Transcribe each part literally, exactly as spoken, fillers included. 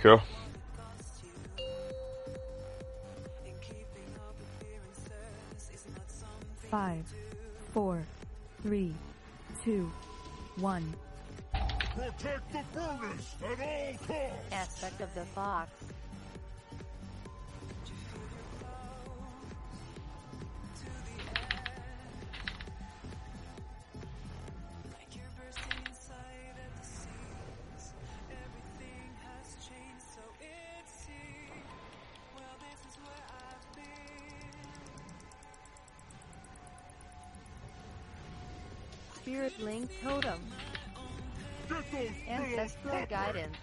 kører. Five, four, three, two, one. Protect the furnace at all costs! Aspect of the fox. Spirit Link Totem. Ancestral Guidance.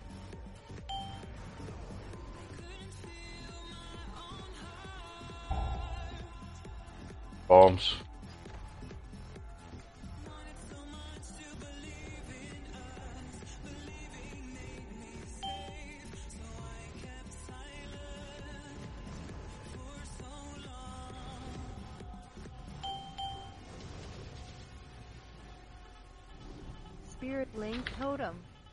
Bombs. Spirit Link Totem.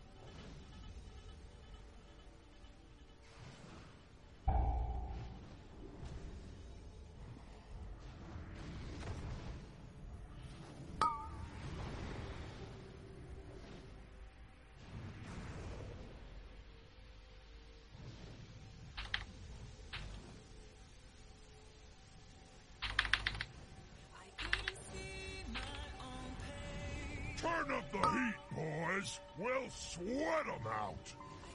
Turn up the heat, boys. We'll sweat them out.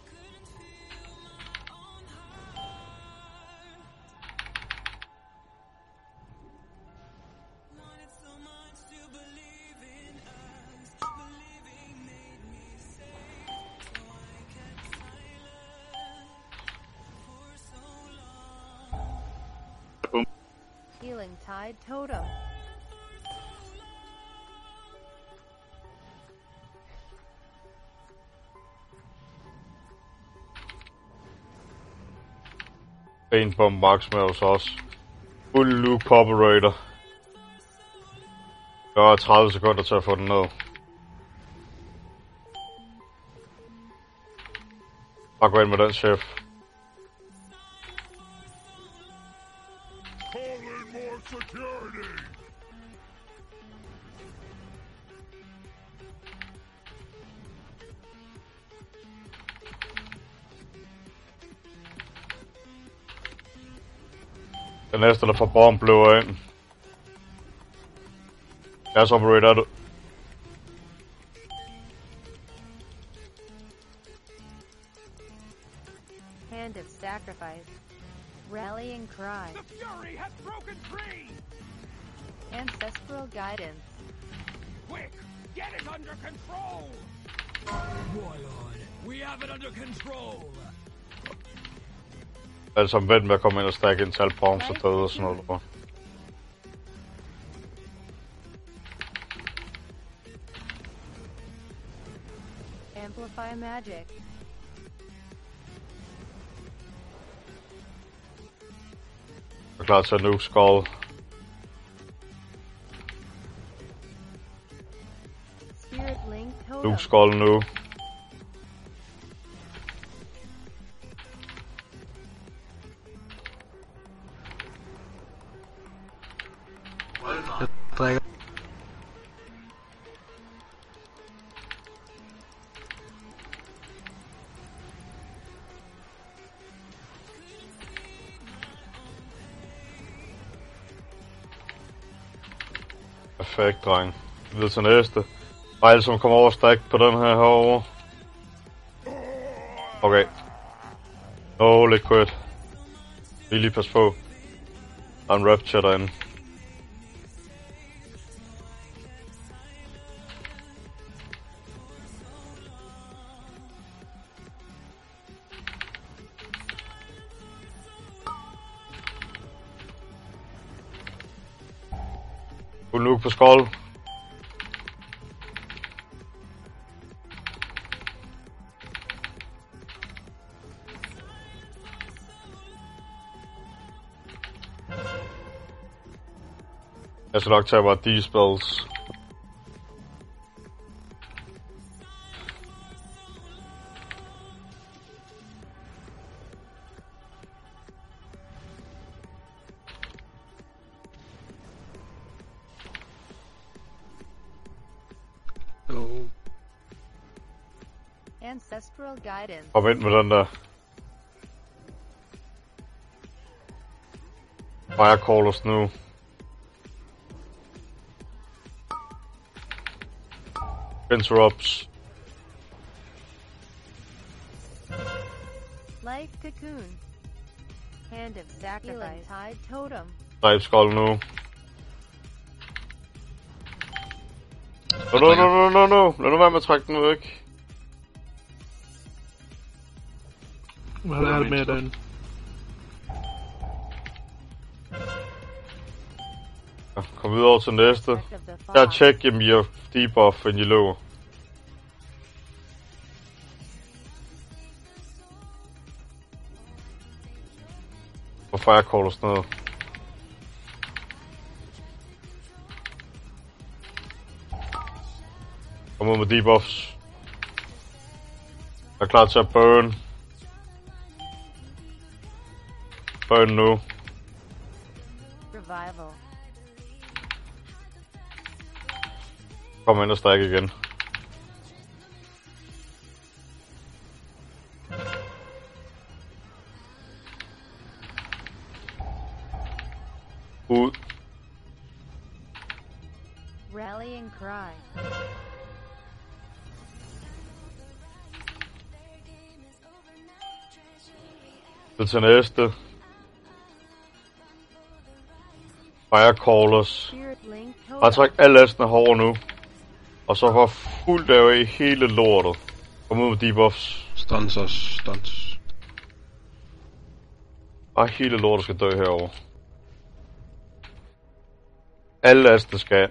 Healing Tide Totem. En på max med hos os. Fuld loop operator. Der er tredive sekunder til at få den ned. Bare gå ind med den, chef. Call in more security. Den næste, der får bomb, bliver ind. Gas operator, er du? Hand of Sacrifice. Rallying Cry. The Fury has broken free! Ancestral Guidance. Quick! Get it under control! Warlord, we have it under control! Altså vent med at komme ind og stakke en tal bombs og døde og sådan noget. Der. Amplify Magic. Jeg er klar til at nuke Skull. Spirit Link Totem. Nuke Skull nu. drikker. Perfekt, dreng. Videre til næste. Fejl, som kommer over stack på den her herovre. Okay. No liquid. Lige lige pas på. Der er en rapture derinde. Fuld nuke på Skull. Jeg skal nok tage bare de spells. Ancestral guidance. Kom ind med den der. Fire Callers nu. Interrupts. Light cocoon. Hand of sacrifice. Tide totem. Dræb skold nu. No, no, no, no, no, no. Lad nu være med at trække den væk. Hvad er det med den? Ja, kom videre over til næste. Der check him your debuff when you lower. Og fire callers ned. Kom ud med debuffs. Jeg er klar til at burn. Burn nu. Revival. Kom ind og stack igen. Ud. Rallying cry. Det til næste. Fire Callers. Spirit link totem. Bare træk alle lastene hårde nu. Og så var fuldt af i hele lortet. Kom ud med debuffs. Stunts og stunts. Og hele lortet skal dø herover. Alle laster skal.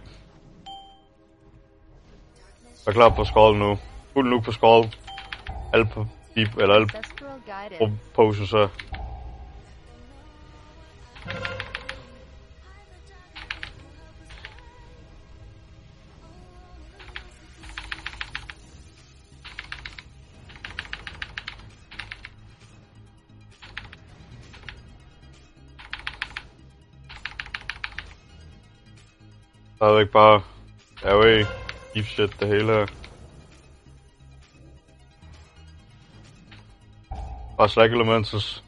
Jeg er klar på skold nu. Fuld nu på skold. Alle på deep, eller alle Ancestral guidance. på potions her. Stadigvæk bare R A, deep shit, det hele her. Bare slack elementals.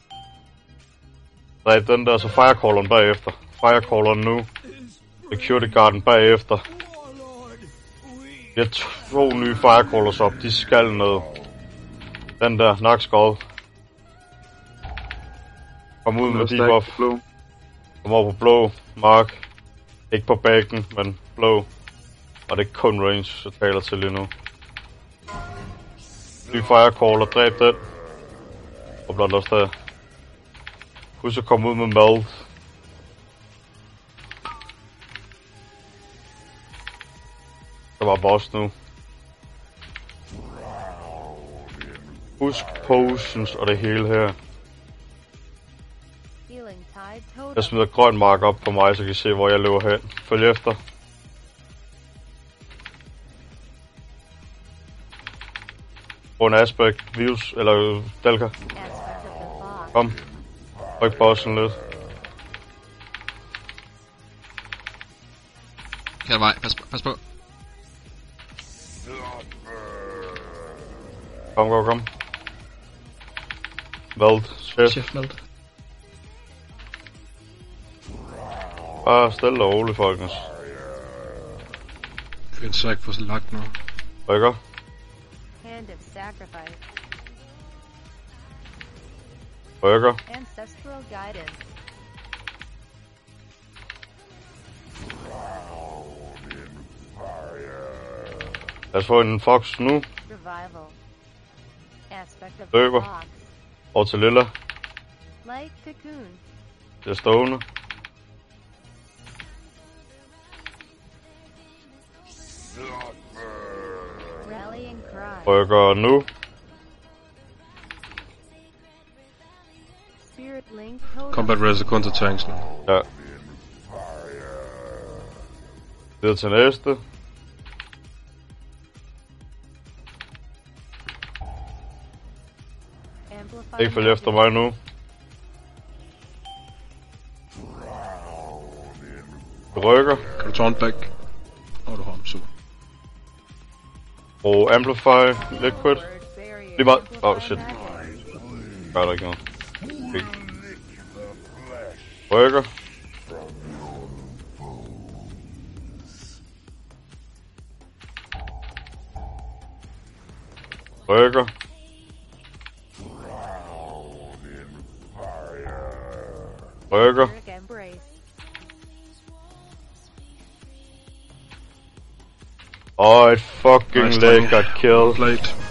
Dræb den der, så firecalleren bagefter. Firecalleren nu. Security guarden bagefter. Jeg har to nye firecallers op, de skal ned. Den der, nakskod. Kom ud med debuff. Kom over på blå, mark. Ikke på backen, men blå. Og det er kun range, jeg taler til lige nu. Ny firecaller, dræb den. Og blot der. Husk at komme ud med meld. Der var boss nu. Husk potions og det hele her. Healing tide totem. Jeg smider grøn mark op på mig, så I kan se, hvor jeg løber hen. Følg efter. Få en aspect, virus, eller Dalka. Aspect of the fox. Kom. Ryk bossen lidt. Kan vej, pas, pas på. Kom, kom, kom. Veld, chef. Chef meld. Bare stille og roligt, folkens. Find så ikke på sådan lagt nu. Rykker. Hand of sacrifice. Rykker. Ancestral guidance. Lad os få en fox nu. Revival. Aspect of Løber. the fox. Over til Lilla. Light cocoon. Det er stående. Rallying cry. Rykker nu. Spirit link totem. Combat Res kun til tanks nu. Ja. Videre til næste. Amplify Ikke følge efter mig nu. Du rykker. Kan du taunt back? Åh, oh, du har ham, super. Og amplify liquid. Lige meget. Oh shit. Gør der ikke noget. Okay. Rykker. Rykker. Rykker. Oh, it fucking Nice leg double. got killed. Late.